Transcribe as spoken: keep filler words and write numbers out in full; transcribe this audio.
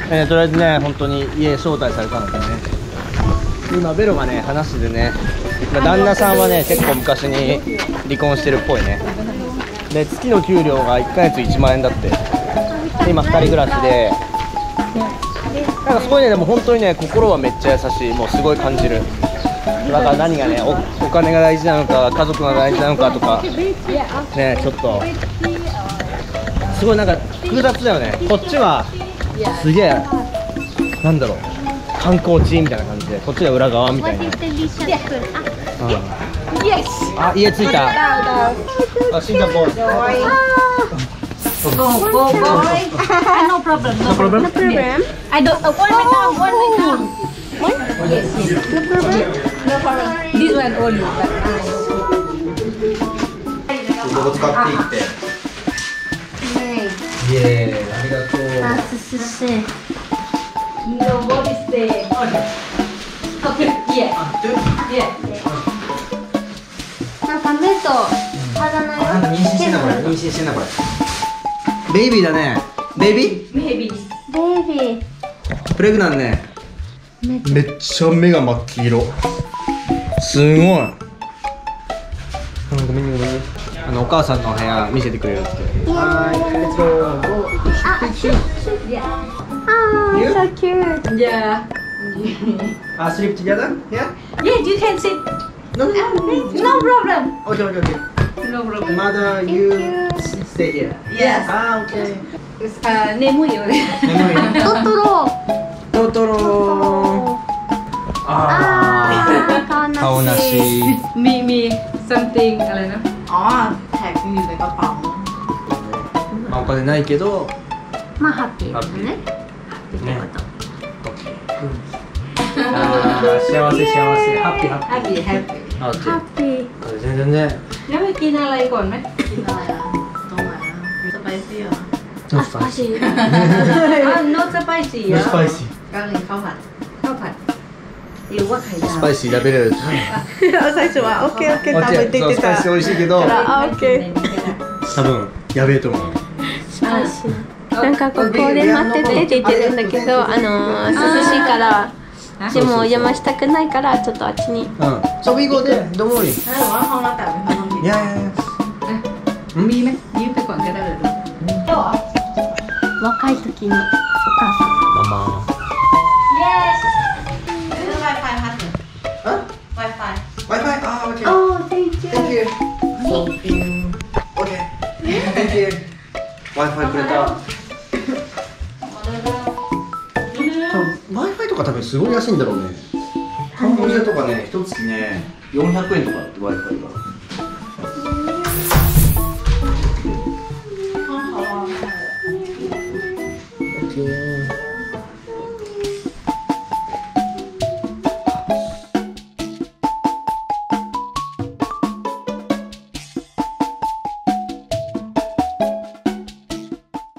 えー、とりあえずね、本当に家招待されたのでね、今ベロがね話でね、まあ、旦那さんはね結構昔に離婚してるっぽいね。で月の給料がいっかげついちまんえんだって。で今ふたり暮らしで、なんかすごいね、でも本当にね心はめっちゃ優しい、もうすごい感じる。だから何がね お, お金が大事なのか家族が大事なのかとかね、ちょっとすごいなんか複雑だよね。こっちはすげえなんだろう、観光地みたいな感じで、こっちが裏側みたいな。うん、あ、家着いた。あ、シンガポール。Go, go, boy. No problem. No problem. No problem. I don't. Uh, one right now. One right now. What? Yes, yes. No problem. No problem. This one only. But. ここ使っていって。イエーイ。ありがとう。 あ、すすす。No, what is the? Okay. Yeah. Yeah. なんか目と肌のあんた妊娠してんだこれ。妊娠してんだこれ。ベイビーだね。ベイビー？ Maybe. ベイビー。 プレグナンね。めっちゃ目が真っ黄色。すごい。あ、ごめんねごめんね。あのお母さんの部屋見せてくれるって。はい、レッツゴー。 あー、so cute. Yeah. Ah, sleep together? Yeah? Yeah, you can sit. No, No problem. Okay, okay, okay. No problem. Mother, you stay here. Yes. Ah, okay. Uh, 眠いよね。 トトロ。 トトロ。 あー、 顔なし。 มีมี something อะไรนะอ๋อแท็กอยู่ในกระเป๋าまあお金ないけど。 まあハッピーだね。ハッピーってこと。 あー、幸せ幸せ。ハッピーハッピー。 happy happy オッケハッピー。 ー。全然ね。 แล้วไปกินอะไรก่อนไหมกินอะไรอ่ะตรงไหนอ่ะสไปซี่เหรอあ、スパイシー。 อ่า not spicy ノอ่ะスパイシー。 ก็เลยข้าวผัดข้าวผัดหรือว่าไข่ดาวスパイシー食べれる。 最初はオッケーオッケー食べてそうきたスパイシー美味しいけど、 あオッケー多分やべえと思う。 スパイシー。なんかここで待っててって言ってるんだけど、あの涼しいから。でも邪魔したくないからちょっとあっちに。 うん。So we go there. Don't worry. ถ้าว่าห้องรับแต่ไม่ต้องมีいやいやいや。 มีไหมยืมไปก่อนก็ได้เลย若い時のお母さん。 ママ。 yes ซื้อ Wi-Fi พัดหนึ่งあ Wi-Fi Wi-Fi? Ah, okay. Oh, thank you. Thank you. Shopping. Okay. Thank you. Wi-Fi くれた。Wi-Fi とか多分すごい安いんだろうね。カンボジアとかね、一月ね、よんひゃくえんとかって Wi-Fi が。